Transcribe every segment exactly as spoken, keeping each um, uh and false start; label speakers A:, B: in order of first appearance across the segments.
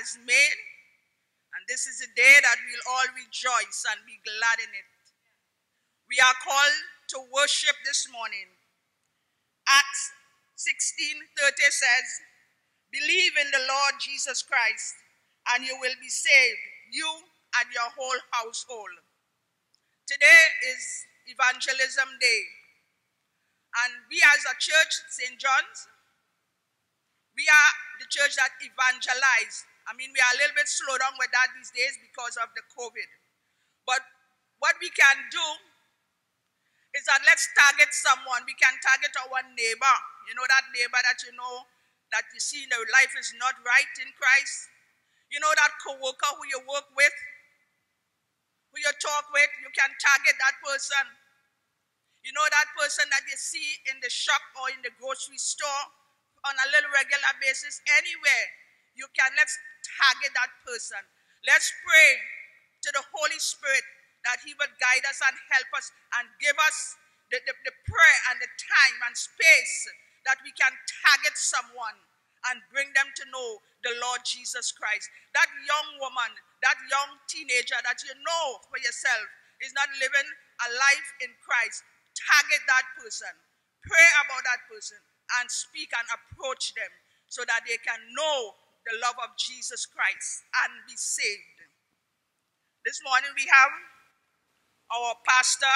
A: has made, and this is a day that we'll all rejoice and be glad in it. We are called to worship this morning. Acts sixteen thirty says, "Believe in the Lord Jesus Christ, and you will be saved, you and your whole household." Today is Evangelism Day, and we as a church, Saint John's, we are the church that evangelize. I mean, we are a little bit slow down with that these days because of the COVID. But what we can do is that let's target someone. We can target our neighbor. You know, that neighbor that you know, that you see their life is not right in Christ. You know, that co-worker who you work with, who you talk with, you can target that person. You know, that person that you see in the shop or in the grocery store on a little regular basis, anywhere, you can, let's target that person. Let's pray to the Holy Spirit that he will guide us and help us and give us the, the, the prayer and the time and space that we can target someone and bring them to know the Lord Jesus Christ. That young woman, that young teenager that you know for yourself is not living a life in Christ, target that person, pray about that person, and speak and approach them so that they can know the love of Jesus Christ and be saved. This morning we have our pastor,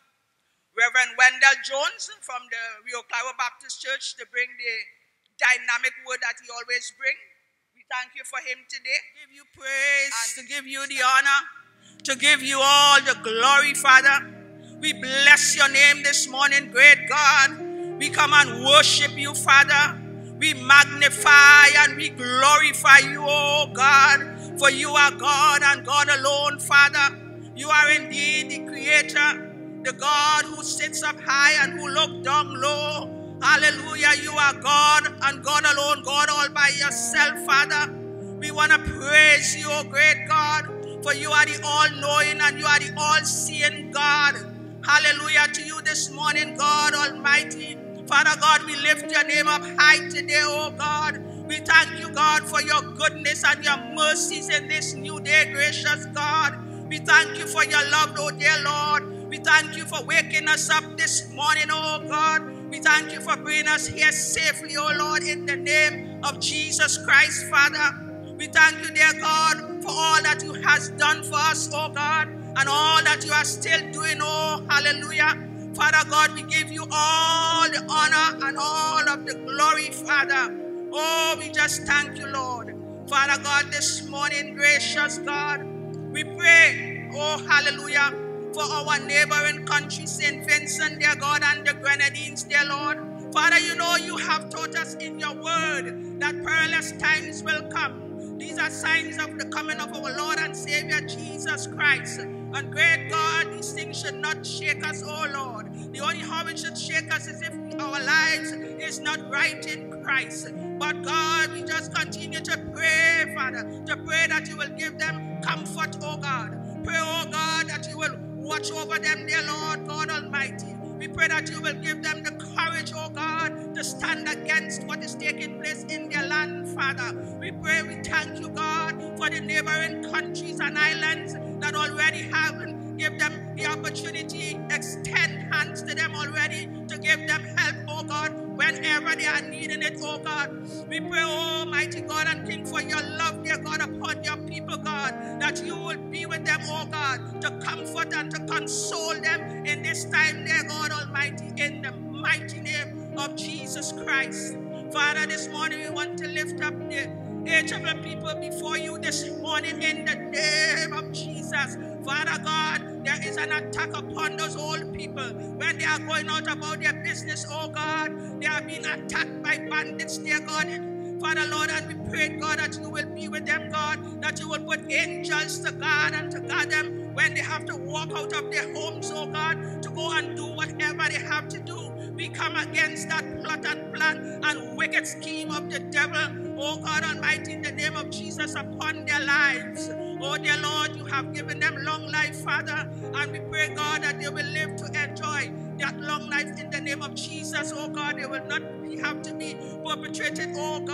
A: Reverend Wendell Jones from the Rio Claro Baptist Church, to bring the dynamic word that he always brings. We thank you for him today. Give you praise, and to give you the honor, to give you all the glory, Father. We bless your name this morning, great God. We come and worship you, Father. We magnify and we glorify you, oh God, for you are God and God alone, Father. You are indeed the Creator, the God who sits up high and who looks down low. Hallelujah, you are God and God alone, God all by yourself, Father. We want to praise you, oh great God, for you are the all-knowing and you are the all-seeing God. Hallelujah to you this morning, God Almighty. Father God, we lift your name up high today, oh God. We thank you, God, for your goodness and your mercies in this new day, gracious God. We thank you for your love, oh dear Lord. We thank you for waking us up this morning, oh God. We thank you for bringing us here safely, oh Lord, in the name of Jesus Christ, Father. We thank you, dear God, for all that you has done for us, oh God, and all that you are still doing, oh hallelujah. Father God, we give you all the honor and all of the glory, Father. Oh, we just thank you, Lord. Father God, this morning, gracious God, we pray, oh hallelujah, for our neighboring country, Saint Vincent, dear God, and the Grenadines, dear Lord. Father, you know you have taught us in your word that perilous times will come. These are signs of the coming of our Lord and Savior, Jesus Christ. And great God, these things should not shake us, oh Lord. The only how it should shake us is if our lives is not right in Christ. But God, we just continue to pray, Father, to pray that you will give them comfort, oh God. Pray, oh God, that you will watch over them, dear Lord God Almighty. We pray that you will give them the courage, oh God, to stand against what is taking place in their land, Father. We pray, we thank you, God, for the neighboring countries and islands that already have. Give them the opportunity, extend hands to them already to give them help, oh God, whenever they are needing it, oh God. We pray, Almighty God and King, for your love, dear God, upon your people, God, that you will be with them, oh God, to comfort and to console them in this time, dear God Almighty, in the mighty name of Jesus Christ. Father, this morning we want to lift up the each of the people before you this morning in the name of Jesus. Father God, there is an attack upon those old people when they are going out about their business, oh God. They are being attacked by bandits, dear God. Father, Lord, and we pray, God, that you will be with them, God, that you will put angels to guard and to guard them when they have to walk out of their homes, oh God, to go and do whatever they have to do. We come against that plot and plan and wicked scheme of the devil, oh God Almighty, in the name of Jesus, upon their lives. Oh dear Lord, you have given them long life, Father, and we pray, God, that they will live to enjoy that long life in the name of Jesus, oh God. They will not have to be perpetrated, oh God,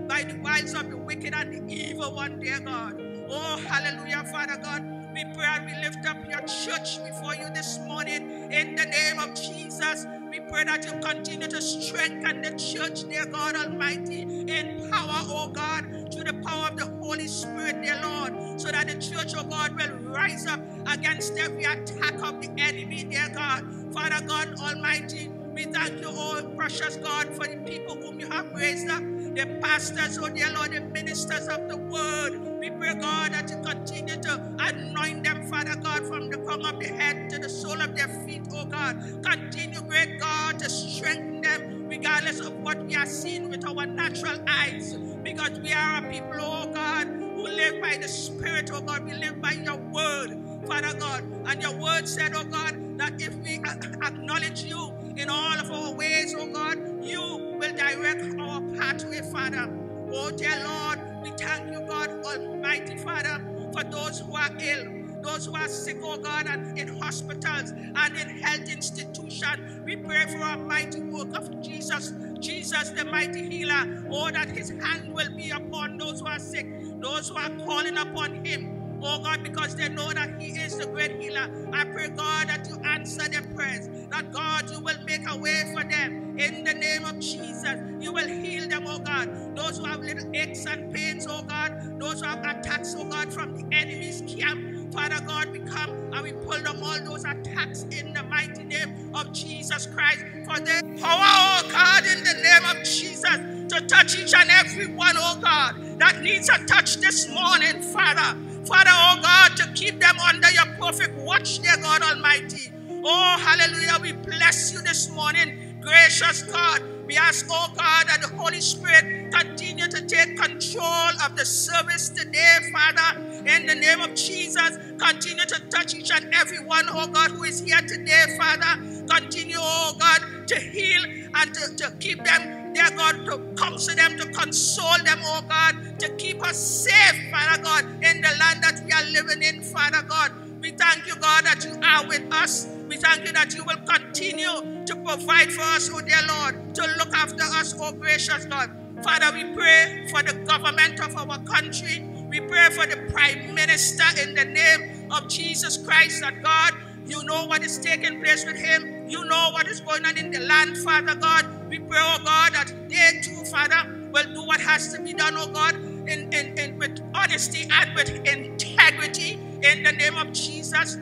A: by the wiles of the wicked and the evil one, dear God. Oh, hallelujah, Father God. We pray and we lift up your church before you this morning in the name of Jesus. We pray that you continue to strengthen the church, dear God Almighty, in power, oh God, through the power of the Holy Spirit, dear Lord, so that the church, oh God, will rise up against every attack of the enemy, dear God. Father God Almighty, we thank you, oh precious God, for the people whom you have raised up, the pastors, oh dear Lord, the ministers of the word. We pray, God, that you continue to anoint them, Father God, from the crown of their head to the sole of their feet, oh God. Continue, great God, to strengthen them, regardless of what we are seeing with our natural eyes, because we are a people, oh God, who live by the Spirit, oh God. We live by your word, Father God. And your word said, oh God, that if we acknowledge you in all of our ways, oh God, you will direct our pathway, Father. Oh dear Lord, we thank you, God Almighty, Father, for those who are ill, those who are sick, oh God, and in hospitals and in health institutions. We pray for a mighty work of Jesus, Jesus the mighty healer. Oh, that his hand will be upon those who are sick, those who are calling upon him. Oh God, because they know that he is the great healer. I pray, God, that you answer their prayers, that God, you will make a way for them in the name of Jesus. You will heal them, oh God. Those who have little aches and pains, oh God, those who have attacks, oh God, from the enemy's camp, Father God, we come and we pull them all those attacks in the mighty name of Jesus Christ. For the power, oh God, in the name of Jesus, to touch each and every one, oh God, that needs a touch this morning, Father. Father, oh God, to keep them under your perfect watch, dear God Almighty. Oh, hallelujah, we bless you this morning, gracious God. We ask, oh God, that the Holy Spirit continue to take control of the service today, Father, in the name of Jesus. Continue to touch each and every one, oh God, who is here today, Father. Continue, oh God, to heal and to, to keep them, dear God, to counsel them, to console them, oh God, to keep us safe, Father God, in the land that we are living in, Father God. We thank you, God, that you are with us. We thank you that you will continue to provide for us, oh dear Lord, to look after us, oh gracious God. Father, we pray for the government of our country. We pray for the Prime Minister in the name of Jesus Christ, that God, you know what is taking place with him. You know what is going on in the land, Father God. We pray, oh God, that they too, Father, will do what has to be done, oh God, in, in, in, with honesty and with integrity in the name of Jesus.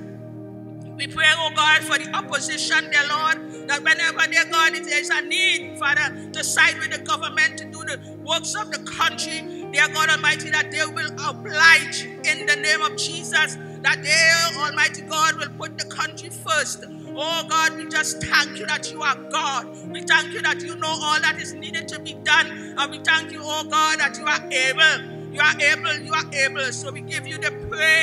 A: We pray, oh God, for the opposition, dear Lord, that whenever, dear God, there is a need, Father, to side with the government to do the works of the country, dear God Almighty, that they will oblige in the name of Jesus, that they, Almighty God, will put the country first. Oh God, we just thank you that you are God. We thank you that you know all that is needed to be done. And we thank you, oh God, that you are able. You are able, you are able. So we give you the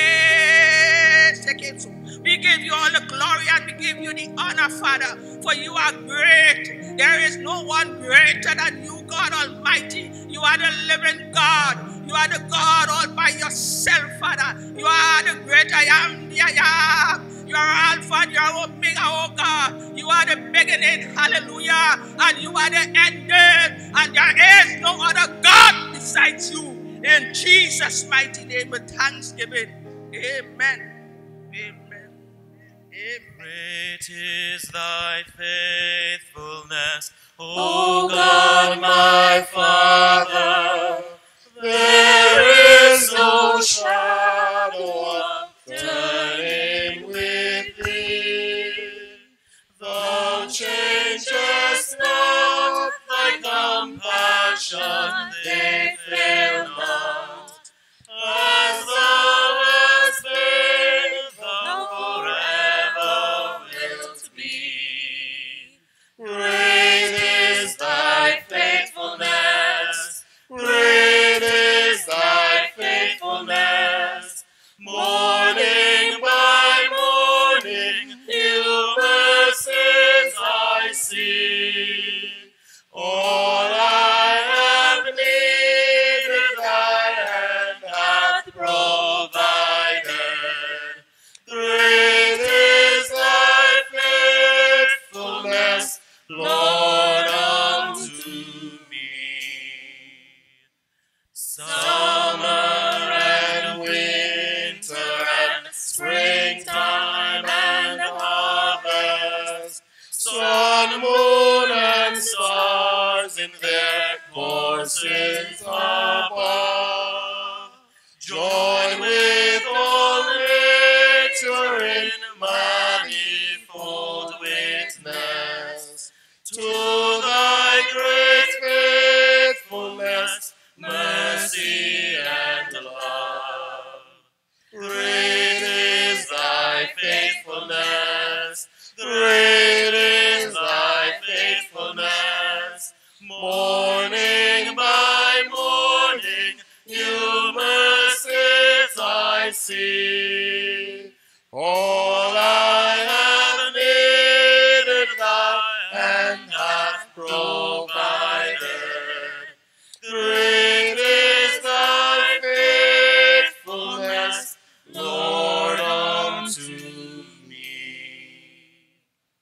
A: praise. We give you all the glory and we give you the honor, Father. For you are great. There is no one greater than you, God Almighty. You are the living God. You are the God all by yourself, Father. You are the great I am, the I am. You are Alpha and you are Omega, oh God. You are the beginning, hallelujah. And you are the ending. And there is no other God besides you. In Jesus' mighty name with thanksgiving. Amen. Amen. Amen.
B: Great is thy faithfulness,
C: O God, my Father. There is no shadow of turning with thee. Thou changest not thy compassion, they fail not. As thou hast been, thou forever wilt be. Great is thy faithfulness. mercies above. Join with all nature in manifold witness to thy great faithfulness, mercy, and love. Great is thy faithfulness, great is thy faithfulness. Morning by morning, new mercies I see. All I have needed, thy hand hath provided. Great is thy faithfulness, Lord, unto me.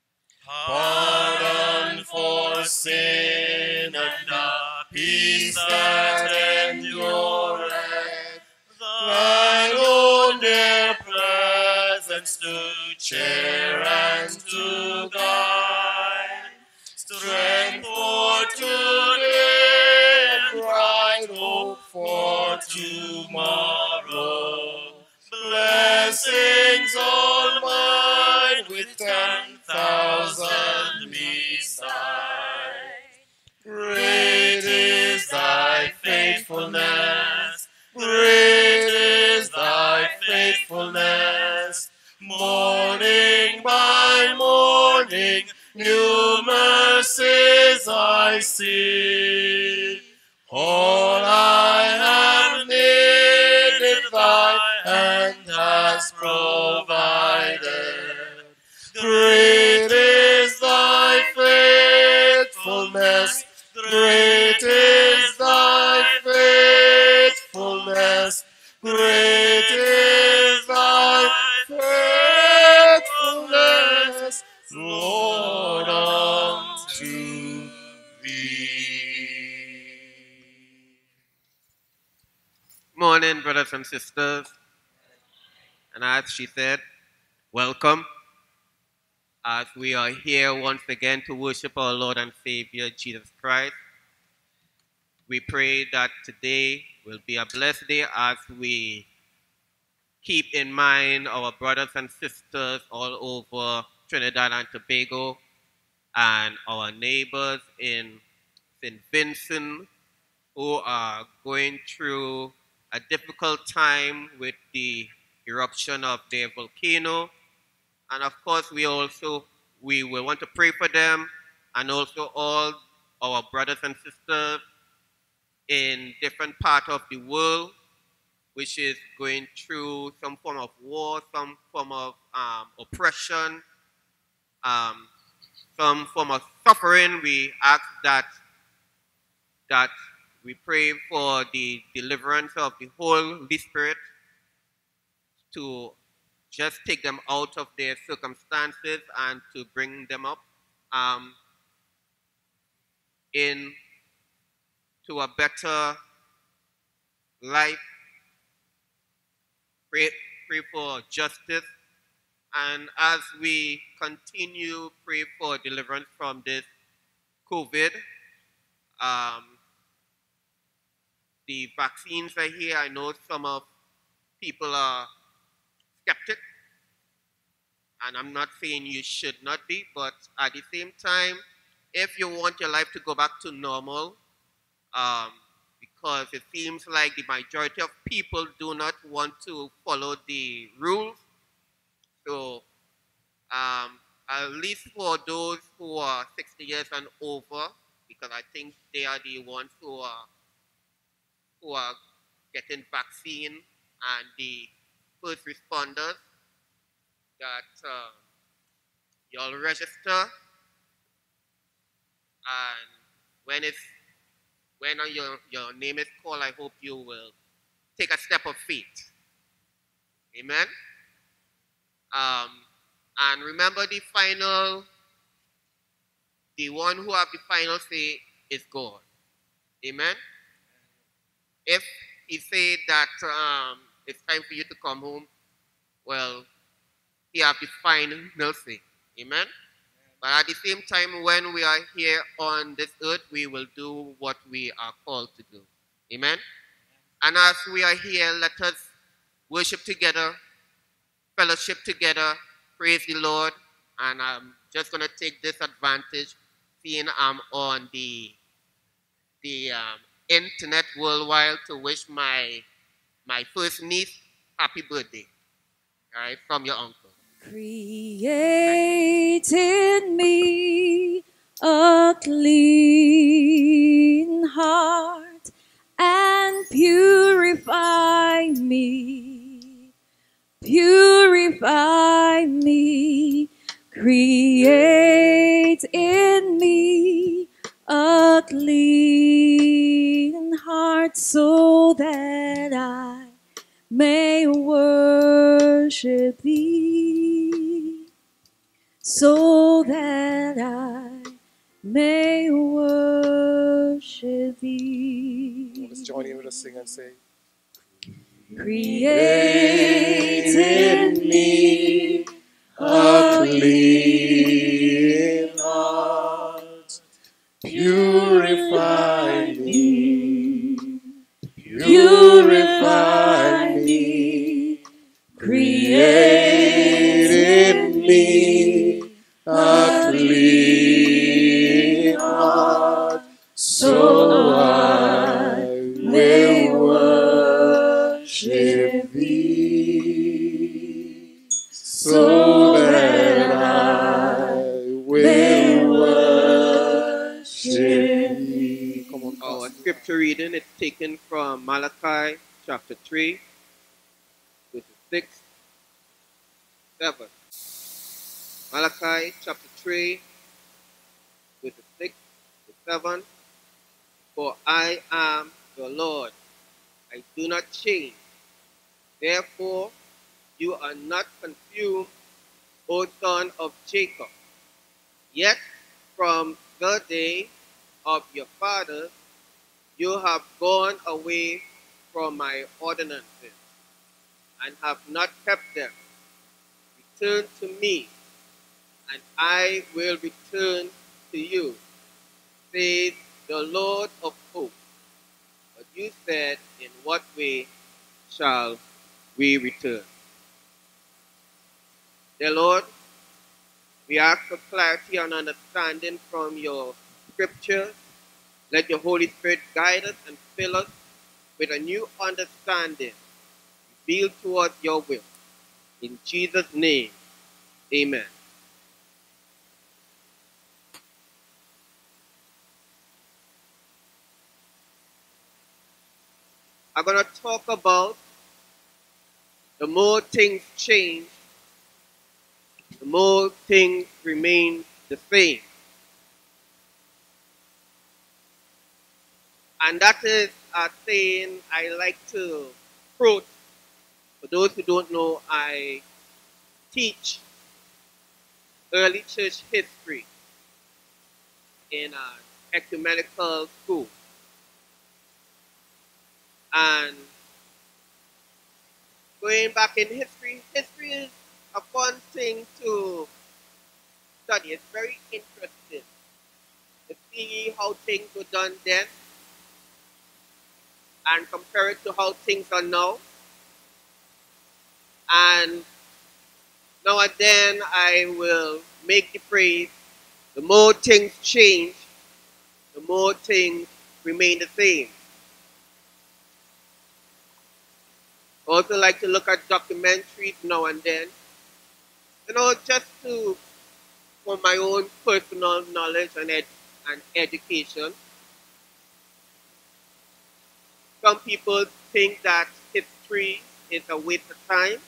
C: Pardon for sin and a peace that endureth, thine own dear presence to cheer and to guide, strength for today and bright hope for tomorrow, blessings all mine with ten thousand beside. Great is thy faithfulness, great is thy faithfulness. Morning by morning, new mercies I see. All I have needed, thy hand has provided. Great is thy faithfulness, great is thy faithfulness, great is thy faithfulness, Lord, unto thee.
D: Morning, brothers and sisters. And as she said, welcome. As we are here once again to worship our Lord and Savior, Jesus Christ. We pray that today will be a blessed day as we keep in mind our brothers and sisters all over Trinidad and Tobago and our neighbors in Saint Vincent who are going through a difficult time with the eruption of their volcano. And of course, we also, we will want to pray for them and also all our brothers and sisters in different parts of the world, which is going through some form of war, some form of um, oppression, um, some form of suffering. We ask that, that we pray for the deliverance of the Holy Spirit to just take them out of their circumstances and to bring them up um, in to a better life. Pray, pray for justice. And as we continue, pray for deliverance from this COVID. Um, the vaccines are here. I know some of people are skeptic. And I'm not saying you should not be, but at the same time, if you want your life to go back to normal, um, because it seems like the majority of people do not want to follow the rules. So um, at least for those who are sixty years and over, because I think they are the ones who are, who are getting vaccine and the first responders, that uh, you'll register, and when it's when your, your name is called, I hope you will take a step of faith. Amen. Um, and remember, the final, the one who have the final say is God. Amen. If he said that um, it's time for you to come home, well, he have the final say. Amen. But at the same time, when we are here on this earth, we will do what we are called to do. Amen? And as we are here, let us worship together, fellowship together, praise the Lord. And I'm just going to take this advantage, seeing I'm on the, the um, internet worldwide, to wish my, my first niece happy birthday. All right, from your uncle.
E: Create in me a clean heart and purify me, purify me. Create in me a clean heart so that I may worship thee, so that I may worship thee.
C: Let's join in with us, sing and say,
E: Create in me a clean heart, purify me, purify me. Create in me a clean heart, so I may worship thee, so that I will worship thee.
C: come on,
D: Our
C: Pastor.
D: scripture reading is taken from Malachi chapter three, verses six, seven. Malachi chapter three, verses six to seven. For I am the Lord, I do not change. Therefore, you are not consumed, O son of Jacob. Yet from the day of your fathers, you have gone away from my ordinances and have not kept them. Return to me, and I will return to you, says the Lord of hosts. But you said, in what way shall we return? Dear Lord, we ask for clarity and understanding from your scriptures. Let your Holy Spirit guide us and fill us with a new understanding, revealed towards your will. In Jesus' name, amen. I'm going to talk about the more things change, the more things remain the same. And that is a saying I like to quote. For those who don't know, I teach early church history in an ecumenical school. And going back in history, history is a fun thing to study. It's very interesting to see how things were done then and compare it to how things are now. And now and then I will make the phrase, the more things change, the more things remain the same. I also like to look at documentaries now and then, you know, just to, for my own personal knowledge and, ed, and education. Some people think that history is a waste of time.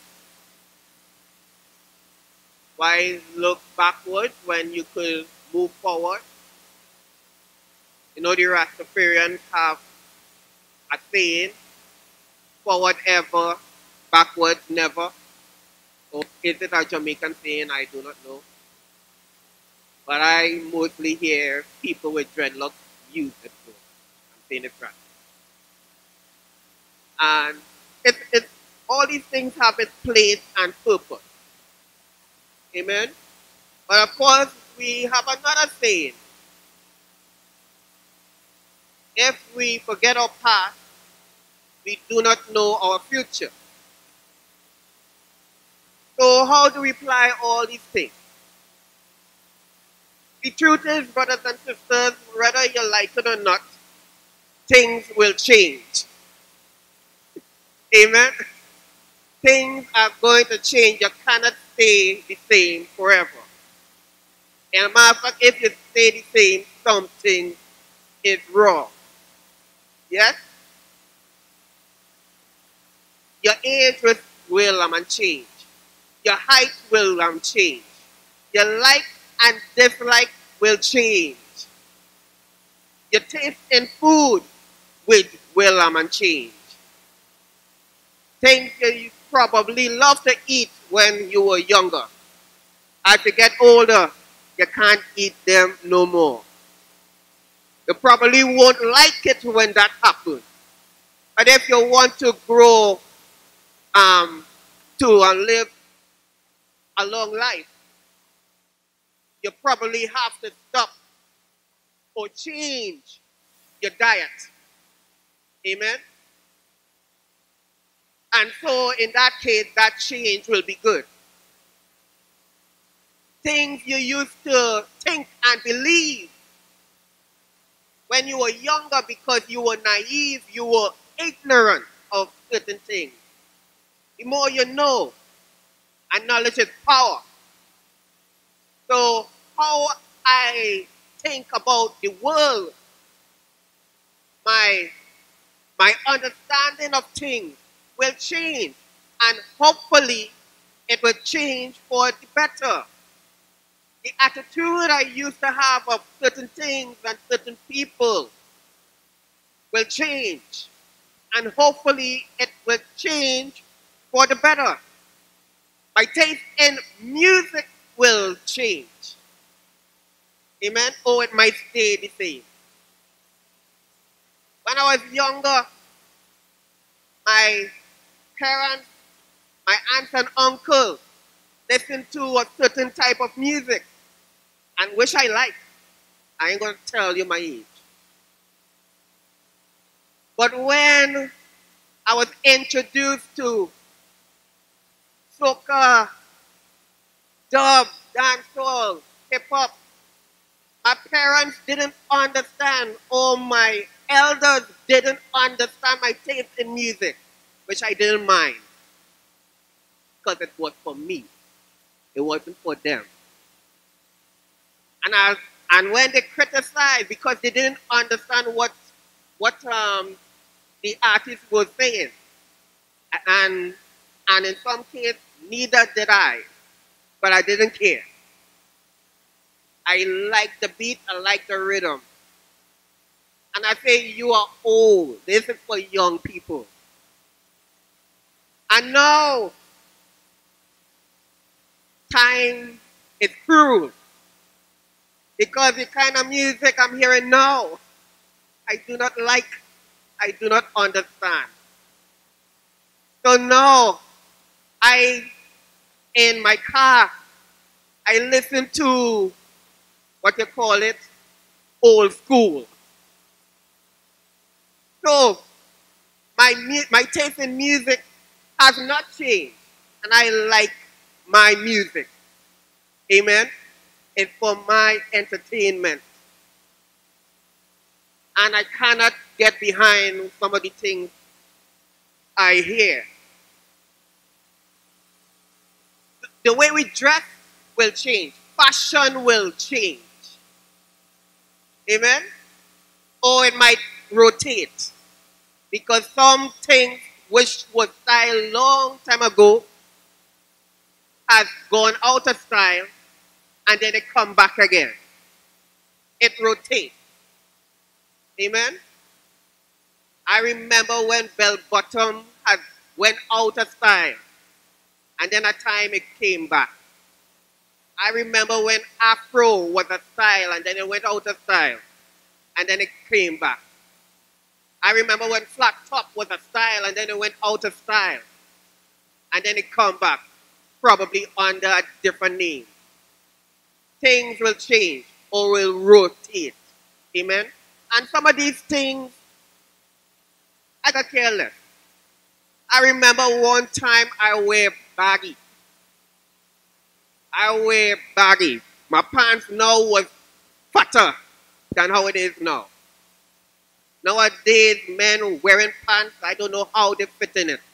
D: Why look backwards when you could move forward? You know, the Rastafarians have a saying, forward ever, backwards never. Or is it a Jamaican saying? I do not know. But I mostly hear people with dreadlocks use it, so I'm saying it right. And it, it, all these things have its place and purpose. Amen? But of course, we have another saying. If we forget our past, we do not know our future. So how do we apply all these things? The truth is, brothers and sisters, whether you like it or not, things will change. Amen? Things are going to change. You cannot stay the same forever. And a matter of fact, if you stay the same, something is wrong. Yes? Your age will, will um, change. Your height will um, change. Your like and dislike will change. Your taste in food will, will um, change. Things you probably love to eat when you were younger. As you get older, you can't eat them no more. You probably won't like it when that happens. But if you want to grow um, to and live a long life, you probably have to stop or change your diet. Amen? And so in that case, that change will be good. Things you used to think and believe when you were younger because you were naive, you were ignorant of certain things. The more you know, and knowledge is power. So how I think about the world, my, my understanding of things will change, and hopefully it will change for the better. The attitude I used to have of certain things and certain people will change, and hopefully it will change for the better. My taste in music will change. Amen? Or it might stay the same. When I was younger, my parents, my aunts and uncles listened to a certain type of music, and which I like. I ain't going to tell you my age. But when I was introduced to soca, dub, dancehall, hip-hop, my parents didn't understand, or my elders didn't understand my taste in music, which I didn't mind, because it was for me. It wasn't for them. And I, and when they criticized because they didn't understand what what um, the artist was saying, and and in some cases neither did I, but I didn't care. I like the beat, I like the rhythm, and I say you are old. This is for young people. And now time is cruel. Because the kind of music I'm hearing now, I do not like, I do not understand. So now, I, in my car, I listen to, what you call it, old school. So, my, my taste in music has not changed, and I like my music. Amen? It's for my entertainment. And I cannot get behind some of the things I hear. The way we dress will change. Fashion will change. Amen? Or it might rotate. Because some things which was styled long time ago has gone out of style, and then they come back again. It rotates. Amen? I remember when bell bottom had went out of style, and then a time it came back. I remember when afro was a style, and then it went out of style, and then it came back. I remember when flat top was a style, and then it went out of style, and then it come back, probably under a different name. things will change or will rotate. Amen? And some of these things, I got careless. I remember one time I wear baggy. I wear baggy. My pants now was fatter than how it is now. Nowadays, men wearing pants, I don't know how they fit in it.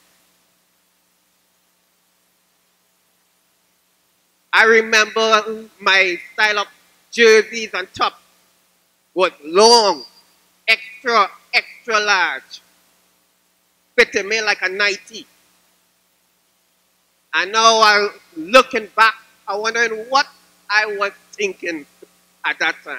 D: I remember my style of jerseys and top was long, extra, extra large, fitting me like a nightie. And now I'm looking back, I'm wondering what I was thinking at that time.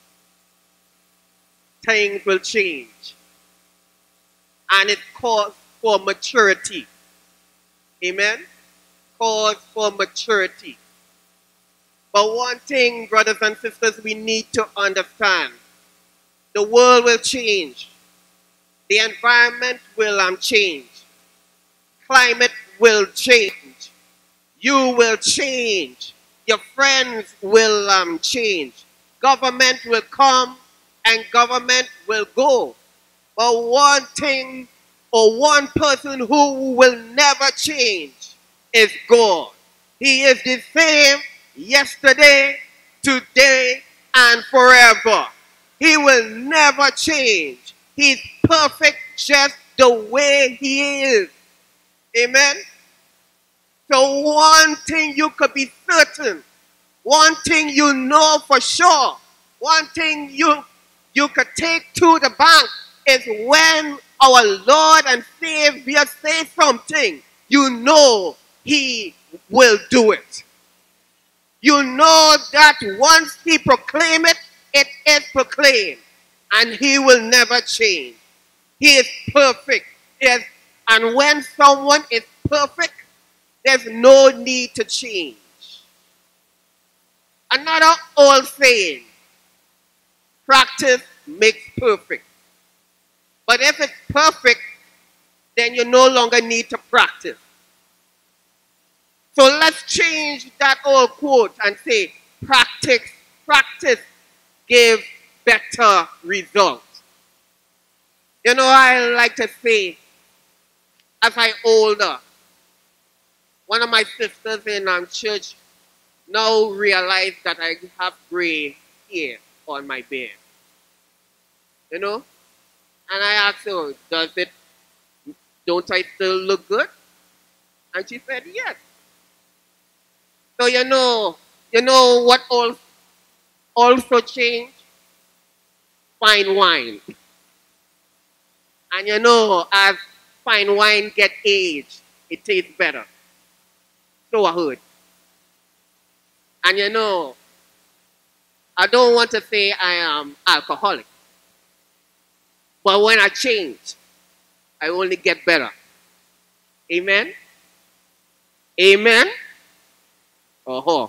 D: Things will change. And it calls for maturity. Amen? Calls for maturity. But one thing, brothers and sisters, we need to understand. The world will change. The environment will um, change. Climate will change. You will change. Your friends will um, change. Government will come and government will go. But one thing or one person who will never change is God. He is the same yesterday, today, and forever. He will never change. He's perfect just the way he is. Amen? So one thing you could be certain, one thing you know for sure, one thing you, you could take to the bank is when our Lord and Savior says something, you know he will do it. You know that once he proclaims it, it is proclaimed. And he will never change. He is perfect. Yes. And when someone is perfect, there's no need to change. Another old saying, practice makes perfect. But if it's perfect, then you no longer need to practice. So let's change that old quote and say, practice, practice gives better results. You know, I like to say, as I older, one of my sisters in um, church now realized that I have gray hair on my beard. You know? And I asked her, does it, don't I still look good? And she said, yes. So you know, you know what also, also changed? Fine wine. And you know, as fine wine get aged, it tastes better. So I heard. And you know, I don't want to say I am alcoholic. But when I change, I only get better. Amen? Amen? Uh-huh.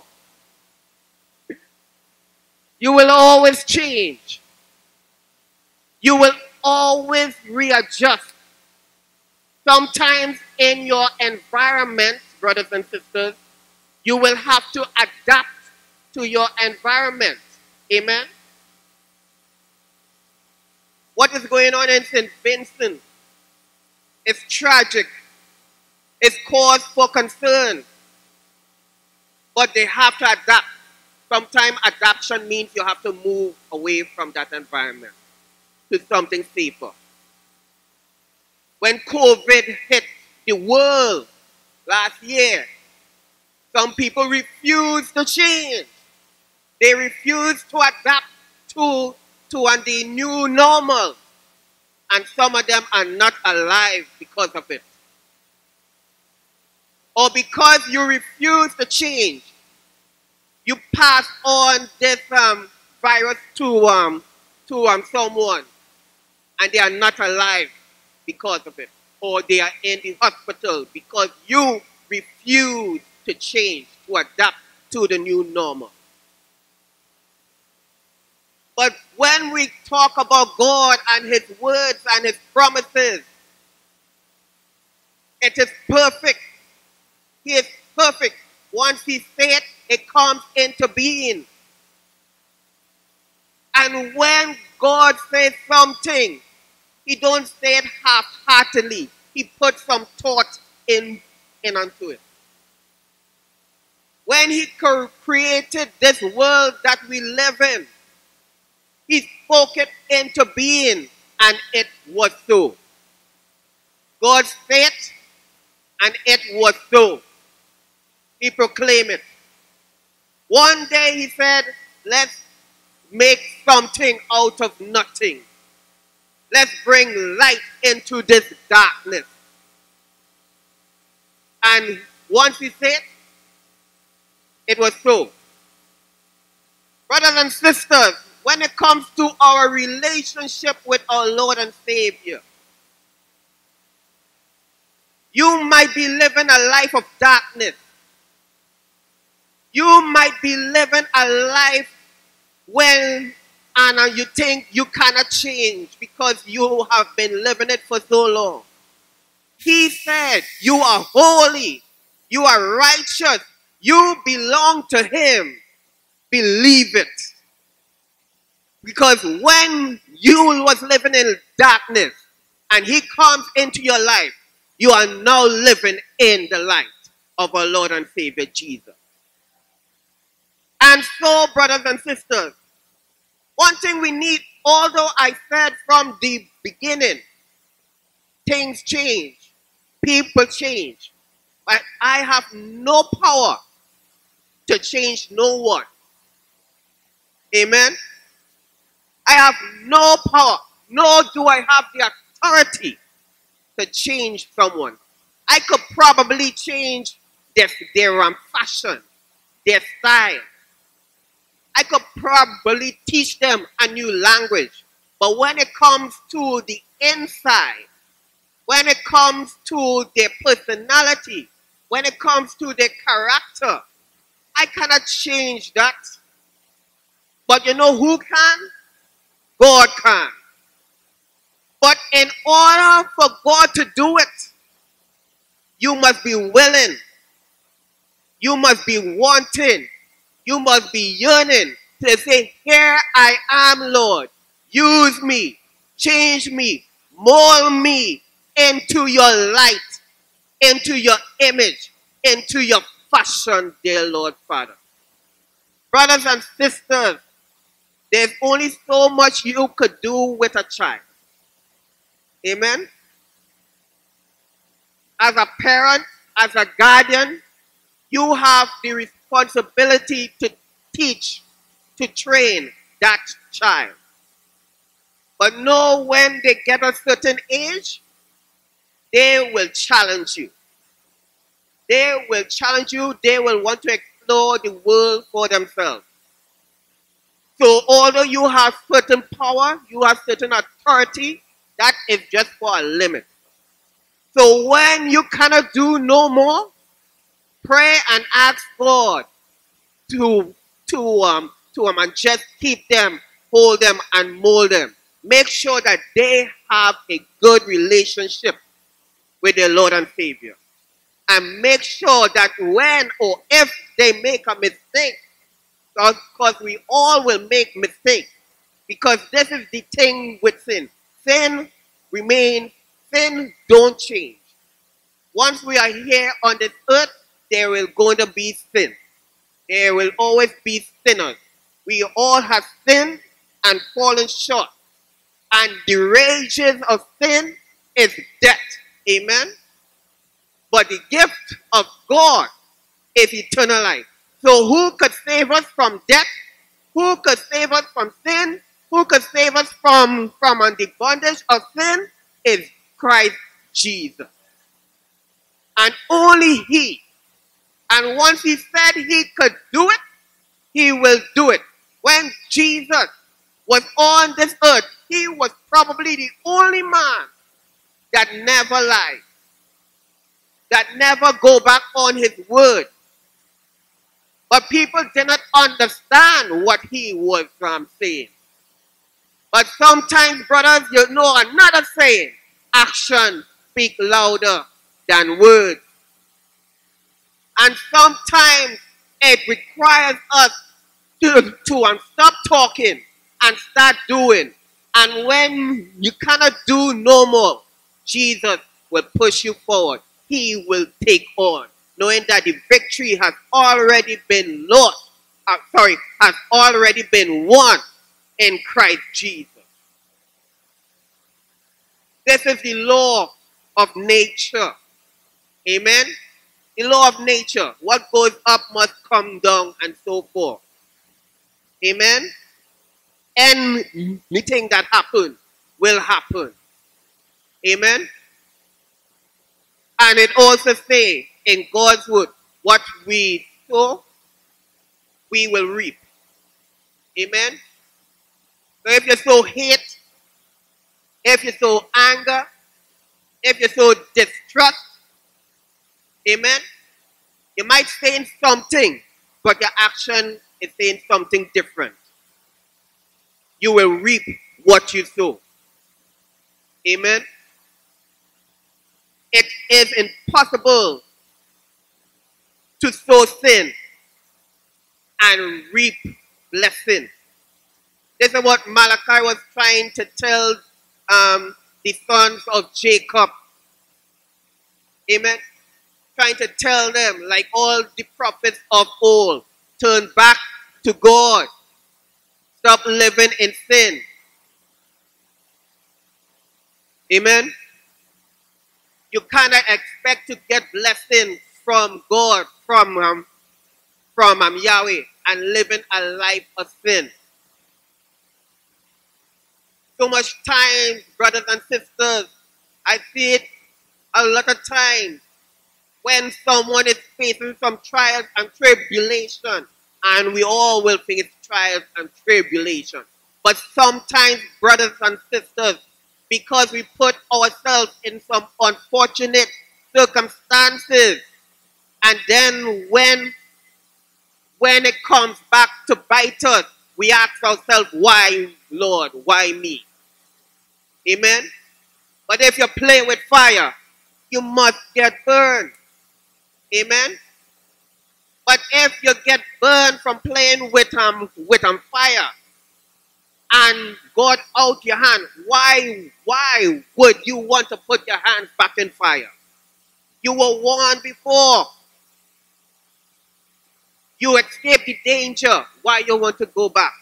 D: You will always change. You will always readjust. Sometimes in your environment, brothers and sisters, you will have to adapt to your environment. Amen? What is going on in Saint Vincent is tragic. It's cause for concern. But they have to adapt. Sometimes adaptation means you have to move away from that environment to something safer. When COVID hit the world last year, some people refused to change. They refused to adapt to, to the new normal. And some of them are not alive because of it. Or because you refuse to change, you pass on this um, virus to, um, to um, someone, and they are not alive because of it. Or they are in the hospital because you refuse to change, to adapt to the new normal. But when we talk about God and his words and his promises, it is perfect. He is perfect. Once he said, it comes into being. And when God says something, he don't say it half-heartedly. He puts some thought in, in onto it. When he created this world that we live in, he spoke it into being, and it was so. God said, and it was so. He proclaimed it. One day he said, let's make something out of nothing. Let's bring light into this darkness. And once he said, it was so. Brothers and sisters, when it comes to our relationship with our Lord and Savior, you might be living a life of darkness. You might be living a life when and you think you cannot change because you have been living it for so long. He said, you are holy, you are righteous, you belong to him. Believe it. Because when you was living in darkness and he comes into your life, you are now living in the light of our Lord and Savior Jesus. And so, brothers and sisters, one thing we need, although I said from the beginning, things change, people change, but I have no power to change no one. Amen? I have no power, nor do I have the authority to change someone. I could probably change their, their um, fashion, their style. I could probably teach them a new language. But when it comes to the inside, when it comes to their personality, when it comes to their character, I cannot change that. But you know who can? God can. But in order for God to do it, you must be willing. You must be wanting. You must be yearning to say, here I am, Lord. Use me. Change me. Mold me into your light, into your image, into your fashion, dear Lord Father. Brothers and sisters, there's only so much you could do with a child. Amen? As a parent, as a guardian, you have the responsibility to teach, to train that child. But know when they get a certain age, they will challenge you. They will challenge you. They will want to explore the world for themselves. So although you have certain power, you have certain authority, that is just for a limit. So when you cannot do no more, pray and ask God to, to, um, to um, and just keep them, hold them, and mold them. Make sure that they have a good relationship with their Lord and Savior. And make sure that when or if they make a mistake, because we all will make mistakes, because this is the thing with sin. Sin remains, sin don't change. Once we are here on this earth, there will going to be sin. There will always be sinners. We all have sinned and fallen short. And the wages of sin is death. Amen? But the gift of God is eternal life. So who could save us from death? Who could save us from sin? Who could save us from, from the bondage of sin? Is Christ Jesus. And only he. And once he said he could do it, he will do it. When Jesus was on this earth, he was probably the only man that never lied, that never go back on his word. But people did not understand what he was um, saying. But sometimes, brothers, you know another saying, action speaks louder than words. And sometimes it requires us to, to um, stop talking and start doing. And when you cannot do no more, Jesus will push you forward. He will take on, knowing that the victory has already been lost. Uh, sorry, has already been won in Christ Jesus. This is the law of nature. Amen? The law of nature. What goes up must come down and so forth. Amen? Anything that happens will happen. Amen? And it also says in God's word, what we sow, we will reap. Amen? So if you sow hate, if you sow anger, if you sow distrust, amen, you might say something, but your action is saying something different. You will reap what you sow. Amen? It is impossible to sow sin and reap blessing. This is what Malachi was trying to tell um, the sons of Jacob. Amen? Trying to tell them, like all the prophets of old, turn back to God. Stop living in sin. Amen? You cannot expect to get blessing from God, from, um, from um, Yahweh, and living a life of sin. So much time, brothers and sisters, I see it a lot of times when someone is facing some trials and tribulation, and we all will face trials and tribulation. But sometimes, brothers and sisters, because we put ourselves in some unfortunate circumstances, and then when, when it comes back to bite us, we ask ourselves, why, Lord, why me? Amen? But if you play with fire, you must get burned. Amen? But if you get burned from playing with um, with um, fire, and God out your hand, why, why would you want to put your hands back in fire? You were warned before. You escaped the danger. Why you want to go back?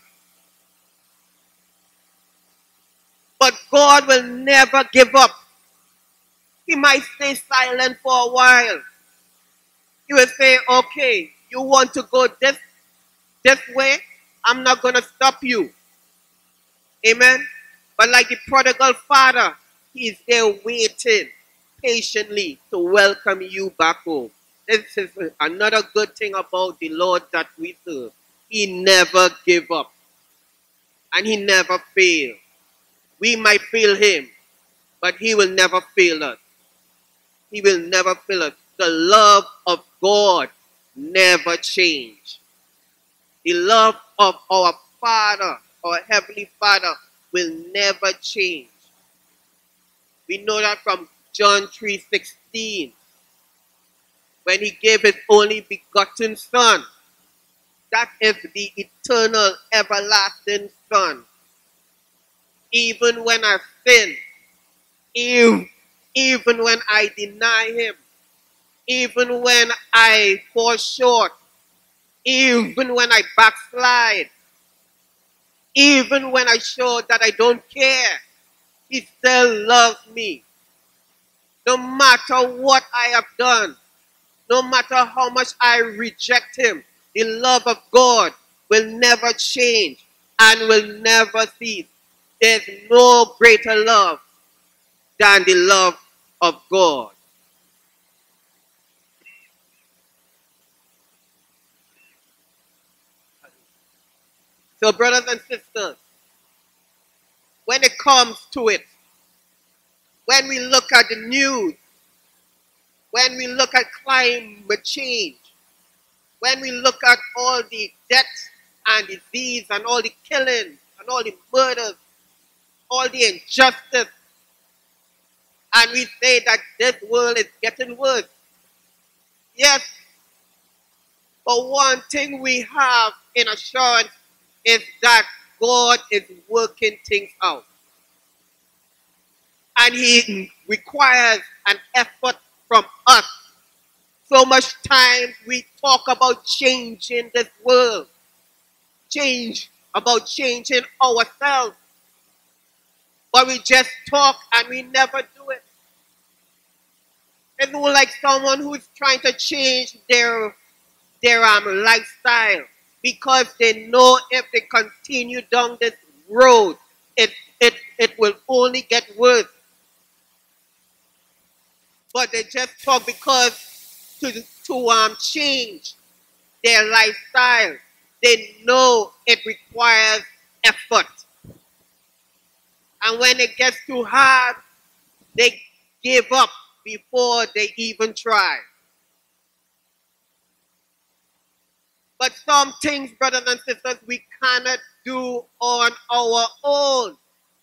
D: But God will never give up. He might stay silent for a while. He will say, okay, you want to go this, this way? I'm not going to stop you. Amen? But like the prodigal father, he's there waiting patiently to welcome you back home. This is another good thing about the Lord that we serve. He never give up. And he never fail. We might fail him, but he will never fail us. He will never fail us. The love of God never change. The love of our Father, our Heavenly Father, will never change. We know that from John three sixteen, when he gave his only begotten Son. That is the eternal, everlasting Son. Even when I sin, even, even when I deny him, even when I fall short, even when I backslide, even when I show that I don't care, he still loves me. No matter what I have done, no matter how much I reject him, the love of God will never change and will never cease. There's no greater love than the love of God. So, brothers and sisters, when it comes to it, when we look at the news, when we look at climate change, when we look at all the death and disease and all the killing and all the murders, all the injustice, and we say that this world is getting worse. Yes, but one thing we have in assurance is that God is working things out. And he requires an effort from us. So much time we talk about changing this world. Change, about changing ourselves. But we just talk and we never do it. It's more like someone who's trying to change their, their um, lifestyle because they know if they continue down this road, it, it, it will only get worse. But they just talk because to, to um, change their lifestyle, they know it requires effort. And when it gets too hard, they give up before they even try. But some things, brothers and sisters, we cannot do on our own.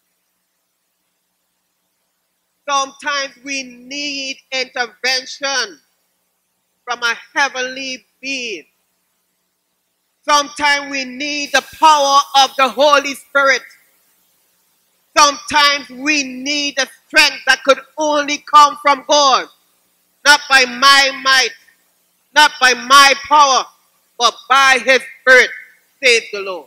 D: Sometimes we need intervention from a heavenly being. Sometimes we need the power of the Holy Spirit. Sometimes we need the strength that could only come from God. Not by my might, not by my power, but by His Spirit, says the Lord.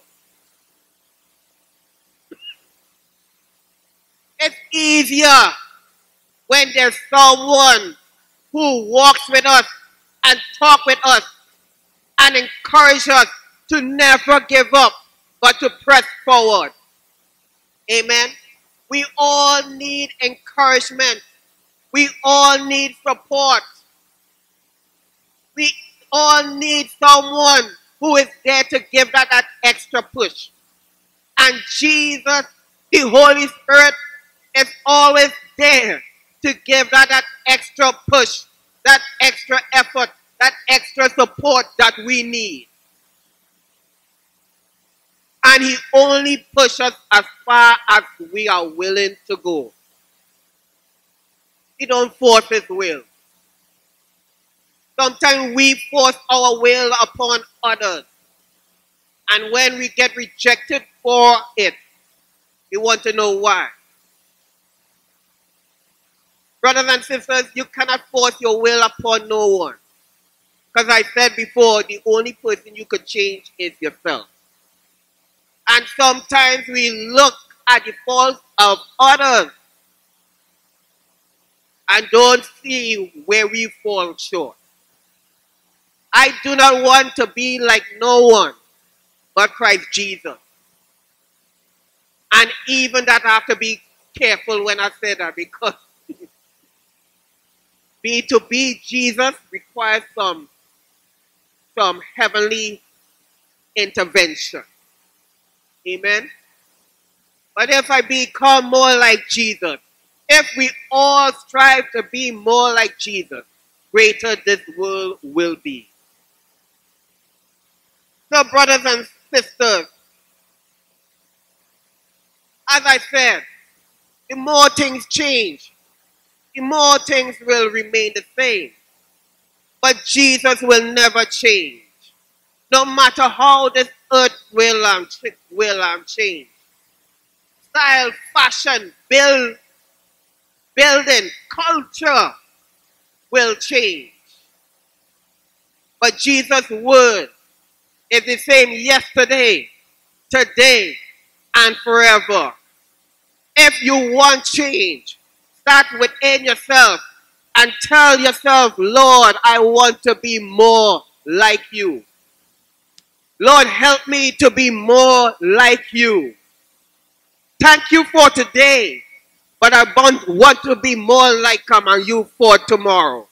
D: It's easier when there's someone who walks with us and talk with us and encourage us to never give up, but to press forward. Amen. We all need encouragement. We all need support. We all need someone who is there to give that, that extra push. And Jesus, the Holy Spirit, is always there to give that, that extra push, that extra effort, that extra support that we need. And He only pushes as far as we are willing to go. He don't force His will. Sometimes we force our will upon others. And when we get rejected for it, we want to know why. Brothers and sisters, you cannot force your will upon no one. Because I said before, the only person you could change is yourself. And sometimes we look at the faults of others and don't see where we fall short. I do not want to be like no one but Christ Jesus. And even that I have to be careful when I say that, because be to be Jesus requires some, some heavenly intervention. Amen. But if I become more like Jesus, if we all strive to be more like Jesus, greater this world will be. So, brothers and sisters, as I said, the more things change, the more things will remain the same. But Jesus will never change. No matter how this earth will, um, will um, change. Style, fashion, build, building, culture will change. But Jesus' word is the same yesterday, today, and forever. If you want change, start within yourself and tell yourself, Lord, I want to be more like you. Lord, help me to be more like you. Thank you for today, but I want, want to be more like um, you for tomorrow.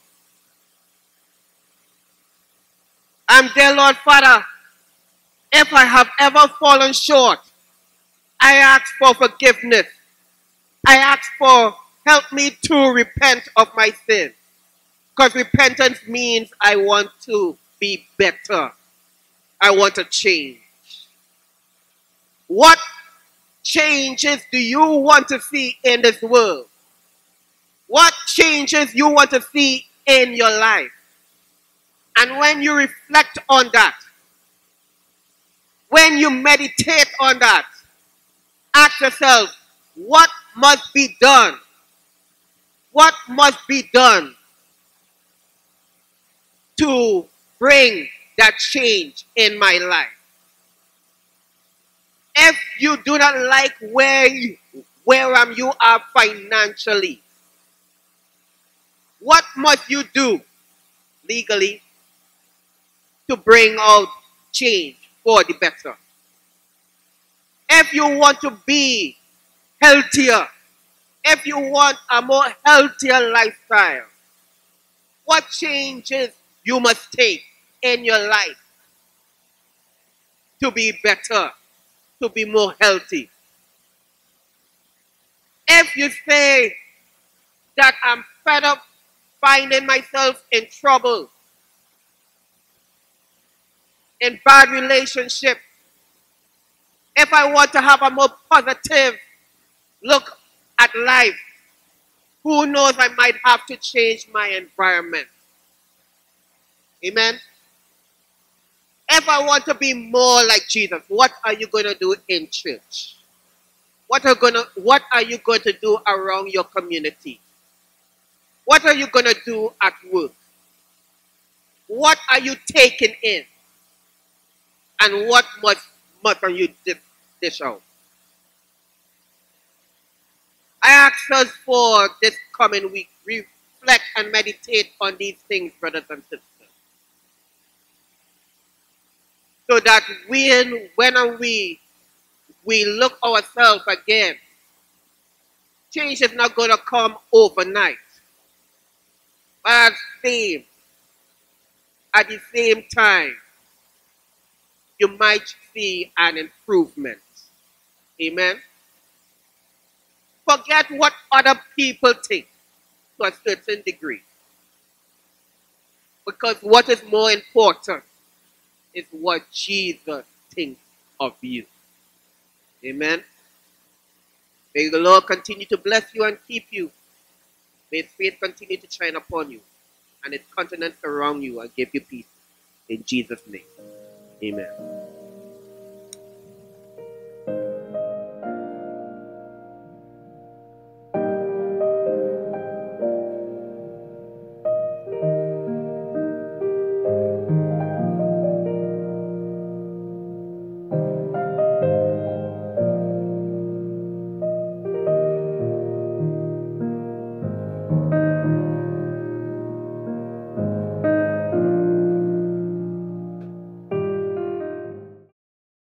D: I'm dear Lord Father, if I have ever fallen short, I ask for forgiveness. I ask for help me to repent of my sin. Because repentance means I want to be better. I want to change. What changes do you want to see in this world? What changes you want to see in your life? And when you reflect on that, when you meditate on that, Ask yourself, what must be done? What must be done to bring that change in my life? If you do not like where you, where um, you are financially, what must you do legally to bring out change for the better? If you want to be healthier, if you want a more healthier lifestyle, what changes you must take in your life to be better, to be more healthy? If you say that I'm fed up finding myself in trouble, in bad relationship, if I want to have a more positive look at life, who knows, I might have to change my environment. Amen? If I want to be more like Jesus, what are you going to do in church? What are, gonna, what are you going to do around your community? What are you going to do at work? What are you taking in? And what must, must you dish, dish out? I ask us for this coming week, reflect and meditate on these things, brothers and sisters. So that when, when we, we look ourselves again, change is not going to come overnight. But at the same, at the same time, you might see an improvement. Amen? Forget what other people think to a certain degree. Because what is more important is what Jesus thinks of you. Amen? May the Lord continue to bless you and keep you. May His face continue to shine upon you and His countenance around you and give you peace. In Jesus' name, amen.